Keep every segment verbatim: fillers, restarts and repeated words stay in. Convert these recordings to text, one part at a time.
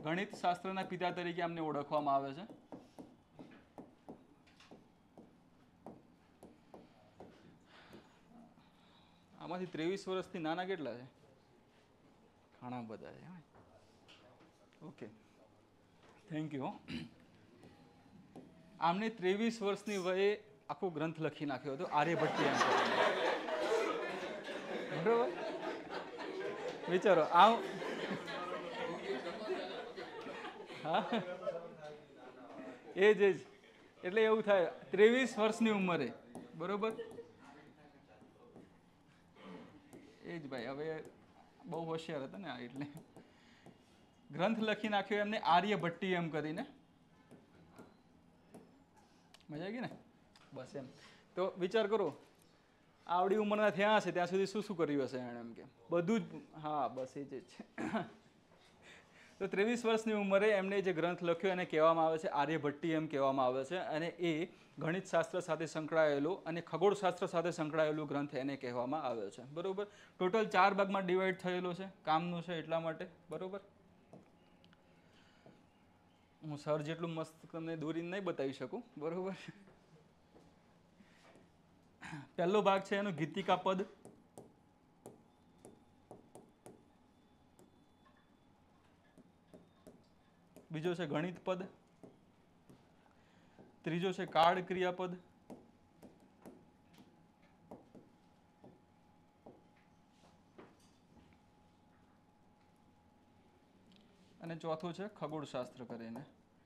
ગણિત શાસ્ત્રના પિતા તરીકે અમને ઓળખવામાં આવે છે. આમાંથી ત્રેવીસ વર્ષથી નાના કેટલા છે? ઘણા બધા છે. Okay, thank you. આમને ત્રેવીસ વર્ષની વયે આખો ગ્રંથ લખી નાખ્યો હતો આર્યભટ્ટી એમ. બરોબર, વિચારો આ. હા, એ જ એ જ એટલે એવું થાય ત્રેવીસ વર્ષની ઉંમરે. બરોબર, એ જ ભાઈ. હવે બહુ હોશિયાર હતા ને, એટલે ગ્રંથ લખી નાખ્યો એમને આર્યભટ્ટી એમ કરીને. મજા આવી ગઈ ને? બસ એમ. તો વિચાર કરો, આવડી ઉંમરના થયા હશે ત્યાં સુધી શું શું કર્યું હશે એણે, એમ કે બધું જ. હા, બસ એ જ છે. તો ત્રેવીસ વર્ષની ઉંમરે એમને જે ગ્રંથ લખ્યો એને કહેવામાં આવે છે આર્યભટ્ટી એમ કહેવામાં આવે છે. અને એ ગણિત શાસ્ત્ર સાથે સંકળાયેલું અને ખગોળશાસ્ત્ર સાથે સંકળાયેલું ગ્રંથ એને કહેવામાં આવે છે. બરોબર, ટોટલ ચાર ભાગમાં ડિવાઈડ થયેલો છે, કામનું છે એટલા માટે. બરોબર, હું સર જેટલું મસ્ત તમને દોરીને નહીં બતાવી શકું. બરોબર, પહેલો ભાગ છે એનો ગીતિકા પદ. બીજો છે ગણિત પદ. ત્રીજો છે કાળ ક્રિયાપદ. અને ચોથું છે ખગોળશાસ્ત્ર કરીને.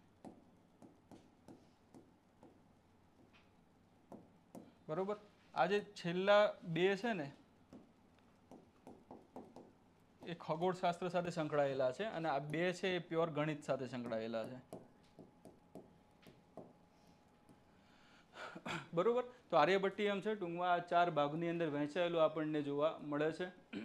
બરોબર, આ જે છેલ્લા બે છે ને એ ખગોળશાસ્ત્ર સાથે સંકળાયેલા છે અને આ બે છે એ પ્યોર ગણિત સાથે સંકળાયેલા છે. બરોબર, તો આર્યભટ્ટી એમ છે ટૂંકમાં આ ચાર ભાગની અંદર વહેંચાયેલું આપણને જોવા મળે છે.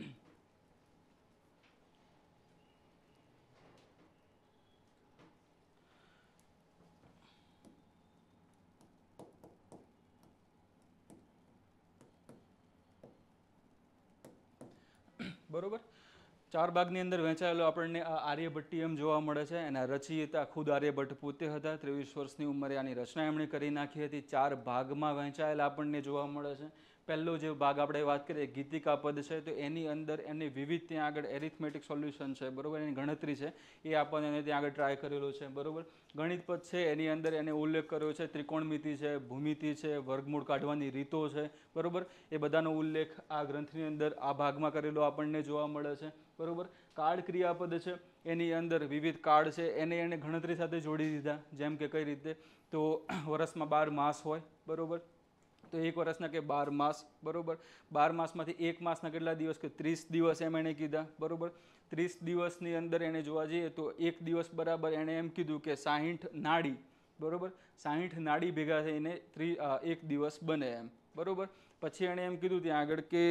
બરોબર, ચાર ભાગની અંદર વહેંચાયેલો આપણને આ આર્યભટ્ટી એમ જોવા મળે છે. એના રચયિતા ખુદ આર્યભટ્ટ પોતે હતા. ત્રેવીસ વર્ષની ઉંમરે આની રચના એમણે કરી નાખી હતી. ચાર ભાગમાં વહેંચાયેલા આપણને જોવા મળે છે. પહેલો જે ભાગ આપણે વાત કરીએ ગીતિકા પદ છે, તો એની અંદર એની વિવિધ ત્યાં આગળ એરિથમેટિક સોલ્યુશન છે. બરોબર, એની ગણતરી છે એ આપણને એને ત્યાં આગળ ટ્રાય કરેલો છે. બરોબર, ગણિત પદ છે એની અંદર એને ઉલ્લેખ કર્યો છે. ત્રિકોણમિતિ છે, ભૂમિતિ છે, વર્ગમૂળ કાઢવાની રીતો છે. બરોબર, એ બધાનો ઉલ્લેખ આ ગ્રંથની અંદર આ ભાગમાં કરેલો આપણને જોવા મળે છે. બરોબર, કાળ ક્રિયાપદ છે એની અંદર વિવિધ કાળ છે એને એને ગણતરી સાથે જોડી દીધા. જેમ કે કઈ રીતે, તો વર્ષમાં બાર માસ હોય. બરોબર, તો એક વર્ષના કે બાર માસ. બરોબર, બાર માસમાંથી એક માસના કેટલા દિવસ કે ત્રીસ દિવસ એમ એણે કીધા. બરોબર, ત્રીસ દિવસની અંદર એને જોવા જઈએ તો એક દિવસ બરાબર એણે એમ કીધું કે સાહીઠ નાડી. બરોબર, સાહીઠ નાડી ભેગા થઈને ત્રી એક દિવસ બને એમ. બરોબર, પછી એણે એમ કીધું ત્યાં આગળ કે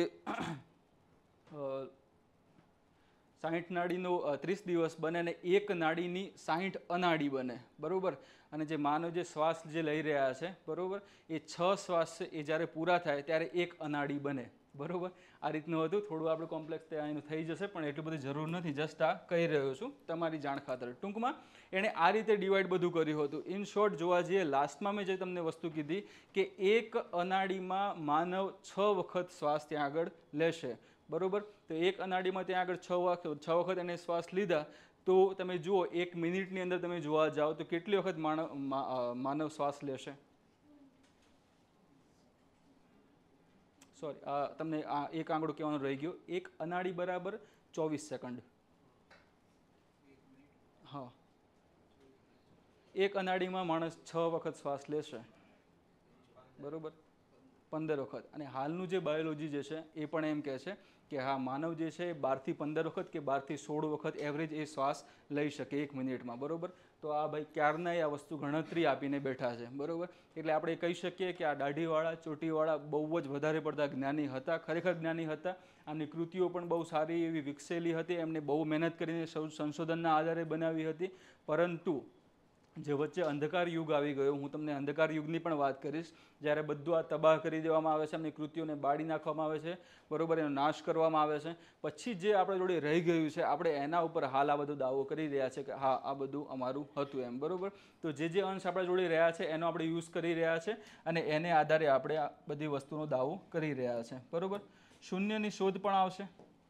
સાહીઠ નાડીનો ત્રીસ દિવસ બને અને એક નાડીની સાહીઠ અનાડી બને. બરોબર, અને જે માનવ જે શ્વાસ જે લઈ રહ્યા છે, બરોબર, એ છ શ્વાસ છે એ જ્યારે પૂરા થાય ત્યારે એક અનાડી બને. બરોબર, આ રીતનું હતું. થોડું આપણે કોમ્પ્લેક્સ એનું થઈ જશે પણ એટલી બધી જરૂર નથી. જસ્ટ આ કહી રહ્યો છું તમારી જાણ ખાતર. ટૂંકમાં એણે આ રીતે ડિવાઈડ બધું કર્યું હતું. ઇન શોર્ટ જોવા જઈએ, લાસ્ટમાં મેં જે તમને વસ્તુ કીધી કે એક અનાડીમાં માનવ છ વખત શ્વાસ ત્યાં આગળ લેશે. બરોબર, તો એક અનાડીમાં ત્યાં આગળ છ વખત છ વખત એને શ્વાસ લીધા. તો તમે જુઓ એક મિનિટની અંદર તમે જોવા જાઓ તો કેટલી વખત માનવ માનવ શ્વાસ લેશે? સોરી, તમને આ એક આંકડો કહેવાનું રહી ગયો. એક અનાડી બરાબર ચોવીસ સેકન્ડ. હા, એક અનાડીમાં માણસ છ વખત શ્વાસ લેશે. બરોબર, પંદર વખત. અને હાલનું જે બાયોલોજી જે છે એ પણ એમ કહે છે કે હા, માનવ જે છે એ બારથી પંદર વખત કે બારથી સોળ વખત એવરેજ એ શ્વાસ લઈ શકે એક મિનિટમાં. બરોબર, તો આ ભાઈ ક્યારના આ વસ્તુ ગણતરી આપીને બેઠા છે. બરોબર, એટલે આપણે કહી શકીએ કે આ દાઢીવાળા ચોટીવાળા બહુ જ વધારે પડતા જ્ઞાની હતા. ખરેખર જ્ઞાની હતા. આમની કૃતિઓ પણ બહુ સારી એવી વિકસેલી હતી. એમને બહુ મહેનત કરીને સંશોધનના આધારે બનાવી હતી. પરંતુ જે વચ્ચે અંધકાર યુગ આવી ગયો, હું તમને અંધકાર યુગની પણ વાત કરીશ, જ્યારે બધું આ તબાહ કરી દેવામાં આવે છે, એમની કૃતિઓને બાળી નાખવામાં આવે છે, બરોબર, એનો નાશ કરવામાં આવે છે, પછી જે આપણા જોડે રહી ગયું છે આપણે એના ઉપર હાલ આ બધો દાવો કરી રહ્યા છે કે હા આ બધું અમારું હતું એમ, બરોબર. તો જે જે અંશ આપણા જોડે રહ્યા છે એનો આપણે યુઝ કરી રહ્યા છે અને એને આધારે આપણે આ બધી વસ્તુનો દાવો કરી રહ્યા છે, બરોબર. શૂન્યની શોધ પણ આવશે.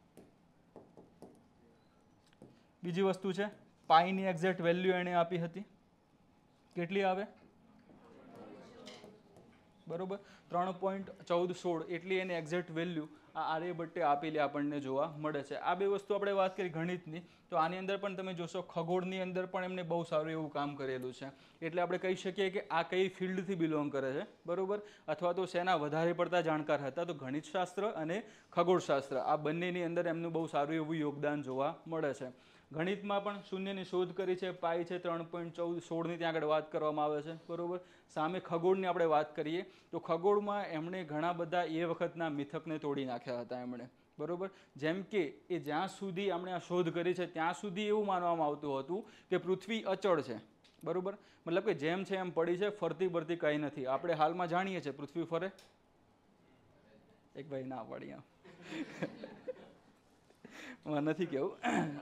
બીજી વસ્તુ છે પાઈની એક્ઝેક્ટ વેલ્યુ એણે આપી હતી, કેટલી આવે, બરોબર, ત્રણ પોઈન્ટ ચૌદ સોળ એટલી એની એક્ઝેક્ટ વેલ્યુ આ આર્યભટ્ટે આપેલી આપણને જોવા મળે છે. આ બે વસ્તુ આપણે વાત કરી ગણિતની, તો આની અંદર પણ તમે જોશો ખગોળની અંદર પણ એમને બહુ સારું એવું કામ કરેલું છે. એટલે આપણે કહી શકીએ કે આ કઈ ફિલ્ડથી બિલોંગ કરે છે, બરોબર, અથવા તો શેના વધારે પડતા જાણકાર હતા, તો ગણિતશાસ્ત્ર અને ખગોળશાસ્ત્ર આ બંનેની અંદર એમનું બહુ સારું એવું યોગદાન જોવા મળે છે. ગણિતમાં પણ શૂન્યની શોધ કરી છે, પાઈ છે ત્રણ પોઈન્ટ ચૌદ સોળની ત્યાં આગળ વાત કરવામાં આવે છે, બરોબર. સામે ખગોળની આપણે વાત કરીએ તો ખગોળમાં એમણે ઘણા બધા એ વખતના મિથકને તોડી નાખ્યા હતા એમણે, બરોબર. જેમ કે એ જ્યાં સુધી એમણે આ શોધ કરી છે ત્યાં સુધી એવું માનવામાં આવતું હતું કે પૃથ્વી અચળ છે, બરોબર, મતલબ કે જેમ છે એમ પડી છે, ફરતી બરતી કંઈ નથી. આપણે હાલમાં જાણીએ છીએ પૃથ્વી ફરે, એક ભાઈ ના પડી નથી કેવું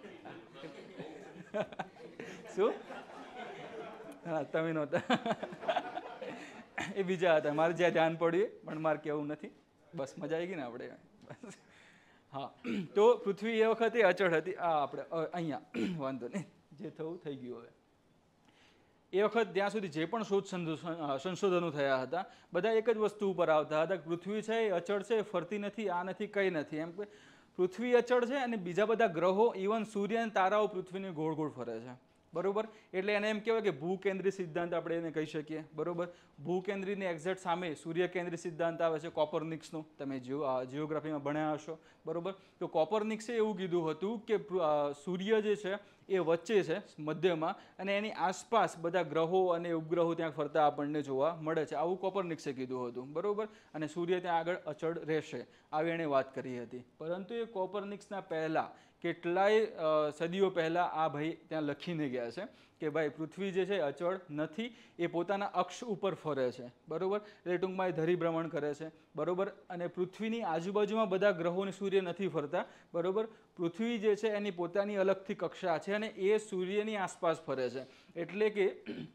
શું, હા તમે નહોતા એ બીજા હતા, મારે જ્યાં ધ્યાન પડ્યું પણ મારે કેવું નથી, બસ મજા આવી ગઈ ને આપણે. હા, તો પૃથ્વી એ વખતે અચળ હતી. આ આપણે અહીંયા વાંધો નહીં, જે થવું થઈ ગયું. હવે એ વખત ત્યાં સુધી જે પણ શોધ સંશોધનો થયા હતા બધા એક જ વસ્તુ ઉપર આવતા હતા, પૃથ્વી છે એ અચળ છે, ફરતી નથી, આ નથી, કંઈ નથી, એમ કે પૃથ્વી અચળ છે અને બીજા બધા ગ્રહો ઇવન સૂર્ય અને તારાઓ પૃથ્વીને ગોળ ગોળ ફરે છે, બરોબર. એટલે એને એમ કહેવાય કે ભૂકેન્દ્રી સિદ્ધાંત આપણે એને કહી શકીએ, બરોબર. ભૂકેન્દ્રીની એક્ઝેક્ટ સામે સૂર્યકેન્દ્રી સિદ્ધાંત આવે છે કોપરનિક્સનો, તમે જીઓગ્રાફીમાં ભણ્યા હશો, બરોબર. તો કોપરનિક્સે એવું કીધું હતું કે સૂર્ય જે છે એ વચ્ચે છે મધ્યમાં અને એની આસપાસ બધા ગ્રહો અને ઉપગ્રહો ત્યાં ફરતા આપણને જોવા મળે છે, આવું કોપરનિક્સે કીધું હતું, બરોબર. અને સૂર્ય ત્યાં આગળ અચળ રહેશે આવી એણે વાત કરી હતી. પરંતુ એ કોપરનિક્સના પહેલા કેટલાય સદીઓ પહેલા આ ભાઈ ત્યાં લખીને ગયા છે કે ભાઈ પૃથ્વી જે છે અચળ નથી, એ પોતાના અક્ષ ઉપર ફરે છે, બરોબર. એટલે ટૂંકમાં એ ધરી ભ્રમણ કરે છે, બરોબર. અને પૃથ્વીની આજુબાજુમાં બધા ગ્રહો અને સૂર્ય નથી ફરતા, બરોબર. પૃથ્વી જે છે એની પોતાની અલગથી કક્ષા છે અને એ સૂર્યની આસપાસ ફરે છે. એટલે કે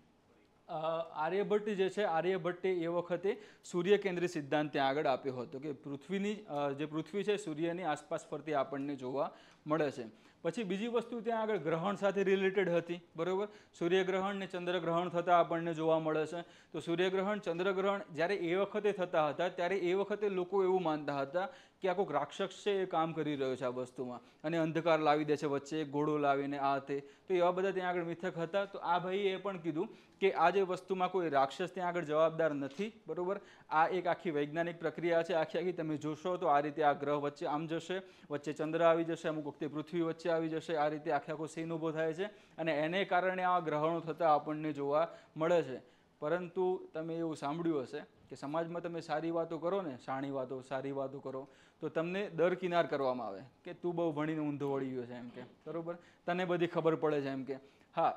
આર્યભટ્ટ જે છે આર્યભટ્ટે એ વખતે સૂર્યકેન્દ્રી સિદ્ધાંત ત્યાં આગળ આપ્યો હતો કે પૃથ્વીની જે પૃથ્વી છે સૂર્યની આસપાસ ફરતી આપણને જોવા મળે છે. પછી બીજી વસ્તુ ત્યાં આગળ ગ્રહણ સાથે રિલેટેડ હતી, બરોબર. સૂર્યગ્રહણ ને ચંદ્રગ્રહણ થતા આપણને જોવા મળે છે. તો સૂર્યગ્રહણ ચંદ્રગ્રહણ જ્યારે એ વખતે થતા હતા ત્યારે એ વખતે લોકો એવું માનતા હતા કે આ કોઈક રાક્ષસ છે એ કામ કરી રહ્યો છે આ વસ્તુમાં અને અંધકાર લાવી દે છે વચ્ચે, ઘોડો લાવીને આ તે, તો એવા બધા ત્યાં આગળ મિથક હતા. તો આ ભાઈએ એ પણ કીધું કે આ જે વસ્તુમાં કોઈ રાક્ષસ ત્યાં આગળ જવાબદાર નથી, બરોબર. આ એક આખી વૈજ્ઞાનિક પ્રક્રિયા છે, આખી આખી તમે જોશો તો આ રીતે આ ગ્રહ વચ્ચે આમ જશે, વચ્ચે ચંદ્ર આવી જશે, અમુક વખતે પૃથ્વી વચ્ચે આવી જશે, આ રીતે આખે આખો સીન ઊભો થાય છે અને એને કારણે આ ગ્રહણો થતા આપણને જોવા મળે છે. પરંતુ તમે એવું સાંભળ્યું હશે કે સમાજમાં તમે સારી વાતો કરો ને, શાણી વાતો, સારી વાતો કરો તો તમને દર કિનાર કરવામાં આવે કે તું બહુ ભણીને ઊંધો વળી ગયો છે એમ કે, બરોબર, તને બધી ખબર પડે છે એમ કે. હા,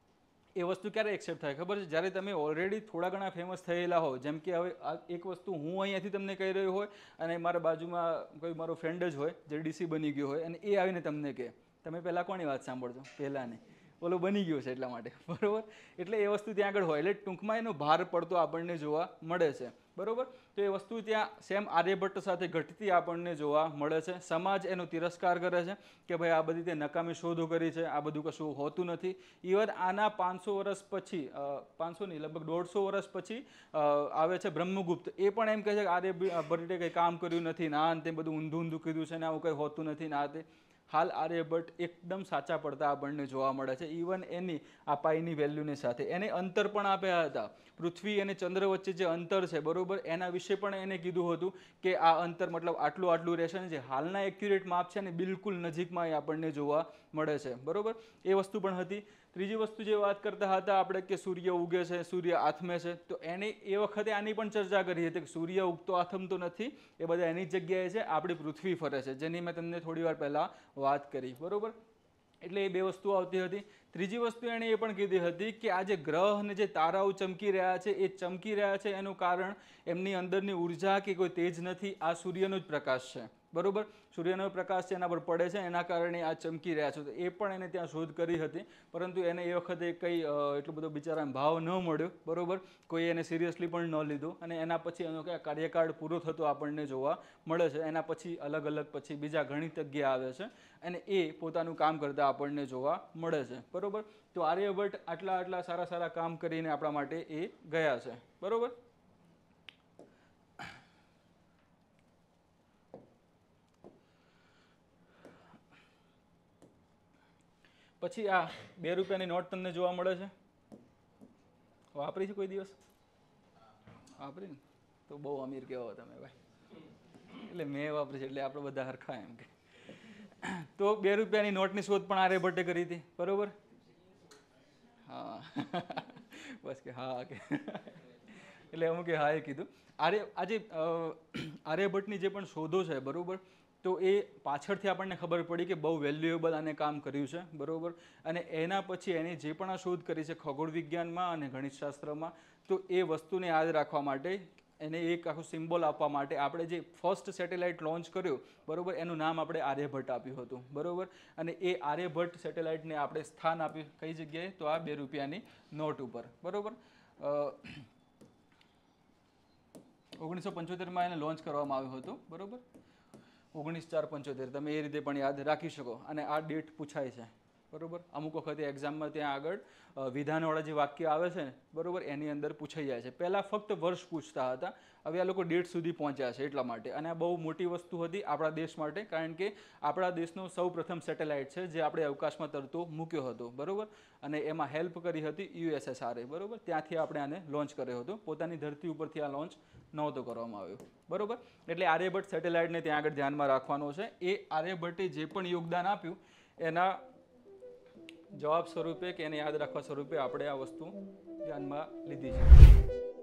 એ વસ્તુ ક્યારે એક્સેપ્ટ થાય ખબર છે, જ્યારે તમે ઓલરેડી થોડા ઘણા ફેમસ થયેલા હો. જેમ કે હવે આ એક વસ્તુ હું અહીંયાથી તમને કહી રહ્યો હોય અને મારા બાજુમાં કોઈ મારો ફ્રેન્ડ જ હોય જે ડીસી બની ગયો હોય અને એ આવીને તમને કહે, તમે પહેલાં કોની વાત સાંભળજો, પહેલાં નહીં, ઓલો બની ગયો છે એટલા માટે, બરોબર. એટલે એ વસ્તુ ત્યાં આગળ હોય એટલે ટૂંકમાં એનો ભાર પડતો આપણને જોવા મળે છે, બરોબર. તો એ વસ્તુ ત્યાં સેમ આર્યભટ્ટ સાથે ઘટતી આપણને જોવા મળે છે. સમાજ એનો તિરસ્કાર કરે છે કે ભાઈ આ બધી તે નકામી શોધો કરી છે, આ બધું કશું હોતું નથી. ઇવન આના પાંચસો વર્ષ પછી, પાંચસો નહીં લગભગ દોઢસો વર્ષ પછી આવે છે બ્રહ્મગુપ્ત, એ પણ એમ કહે છે કે આર્યભટ્ટે કંઈ કામ કર્યું નથી, ના તે બધું ઊંધું ઊંધું કીધું છે ને આવું કંઈ હોતું નથી ના તે. હાલ આર્યભટ્ટ એકદમ સાચા પડતા આપણને જોવા મળે છે. ઇવન એની આ પાઈની વેલ્યુની સાથે એને અંતર પણ આપ્યા હતા. પૃથ્વી અને ચંદ્ર વચ્ચે જે અંતર છે, બરોબર, એના વિશે પણ એને કીધું હતું કે આ અંતર મતલબ આટલું આટલું રહેશે ને જે હાલના એક્યુરેટ માપ છે ને બિલકુલ નજીકમાં એ આપણને જોવા મળે છે, બરોબર. એ વસ્તુ પણ હતી. ત્રીજી વસ્તુ જે વાત કરતા હતા આપણે કે સૂર્ય ઉગે છે, સૂર્ય આથમે છે, તો એને એ વખતે આની પણ ચર્ચા કરી હતી કે સૂર્ય ઉગતો આથમતો નથી, એ બધા એની જગ્યાએ છે, આપણી પૃથ્વી ફરે છે, જેની મેં તમને થોડી વાર પહેલાં વાત કરી, બરોબર. એટલે એ બે વસ્તુ આવતી હતી. ત્રીજી વસ્તુ એણે એ પણ કીધી હતી કે આ જે ગ્રહ અને જે તારાઓ ચમકી રહ્યા છે એ ચમકી રહ્યા છે એનું કારણ એમની અંદરની ઉર્જા કે કોઈ તેજ નથી, આ સૂર્યનો જ પ્રકાશ છે, બરોબર. સૂર્યનો પ્રકાશ છે એના પર પડે છે, એના કારણે આ ચમકી રહ્યા છે. તો એ પણ એને ત્યાં શોધ કરી હતી, પરંતુ એને એ વખતે કંઈ એટલો બધો બિચારાને ભાવ ન મળ્યો, બરોબર. કોઈ એને સિરિયસલી પણ ન લીધું, અને એના પછી એનો ક્યાં કાર્યકાળ પૂરો થતો આપણને જોવા મળે છે. એના પછી અલગ અલગ પછી બીજા ગણિતજ્ઞ આવે છે અને એ પોતાનું કામ કરતા આપણને જોવા મળે છે, બરોબર. તો આર્યભટ્ટ આટલા આટલા સારા સારા કામ કરીને આપણા માટે એ ગયા છે, બરોબર. પછી આ બે રૂપિયાની નોટ તમને જોવા મળે છે, વાપરી છે કોઈ દિવસ? વાપરી ને તો બહુ અમીર કહેવો તમે ભાઈ. એટલે મેં વાપરી છે એટલે આપણે બધા હરખા એમ કે. તો બે રૂપિયાની નોટની શોધ પણ આર્યભટ્ટે કરી હતી, બરોબર. હા બસ કે હા કે એટલે અમુક હા એ કીધું. આર્ય આજે આર્યભટ્ટની જે પણ શોધો છે, બરોબર, તો એ પાછળથી આપણને ખબર પડી કે બહુ વેલ્યુએબલ આને કામ કર્યું છે, બરોબર. અને એના પછી એની જે પણ આ શોધ કરી છે ખગોળ વિજ્ઞાનમાં અને ગણિતશાસ્ત્રમાં, તો એ વસ્તુને યાદ રાખવા માટે એને એક આખું સિમ્બોલ આપવા માટે આપણે જે ફર્સ્ટ સેટેલાઇટ લોન્ચ કર્યું, બરોબર, એનું નામ આપણે આર્યભટ્ટ આપ્યું હતું, બરોબર. અને એ આર્યભટ્ટ સેટેલાઇટને આપણે સ્થાન આપ્યું કઈ જગ્યાએ? તો આ બે રૂપિયાની નોટ ઉપર, બરોબર. ઓગણીસો પંચોતેરમાં એને લોન્ચ કરવામાં આવ્યું હતું, બરોબર. ઓગણીસ ચાર પંચોતેર તમે એ રીતે પણ યાદ રાખી શકો. અને આ ડેટ પૂછાય છે, બરોબર. અમુક વખતે એક્ઝામમાં ત્યાં આગળ વિધાનવાળા જે વાક્ય આવે છે ને, બરોબર, એની અંદર પૂછાઈ જાય છે. પહેલાં ફક્ત વર્ષ પૂછતા હતા, હવે આ લોકો ડેટ સુધી પહોંચ્યા છે એટલા માટે. અને આ બહુ મોટી વસ્તુ હતી આપણા દેશ માટે, કારણ કે આપણા દેશનો સૌ પ્રથમ સેટેલાઇટ છે જે આપણે અવકાશમાં તરતો મૂક્યો હતો, બરોબર. અને એમાં હેલ્પ કરી હતી યુએસએસઆરે, બરોબર. ત્યાંથી આપણે આને લોન્ચ કર્યો હતો, પોતાની ધરતી ઉપરથી આ લોન્ચ નહોતો કરવામાં આવ્યો, બરોબર. એટલે આર્યભટ્ટ સેટેલાઇટને ત્યાં આગળ ધ્યાનમાં રાખવાનો છે. એ આર્યભટ્ટે જે પણ યોગદાન આપ્યું એના જવાબ સ્વરૂપે કે એને યાદ રાખવા સ્વરૂપે આપણે આ વસ્તુ ધ્યાનમાં લીધી છે.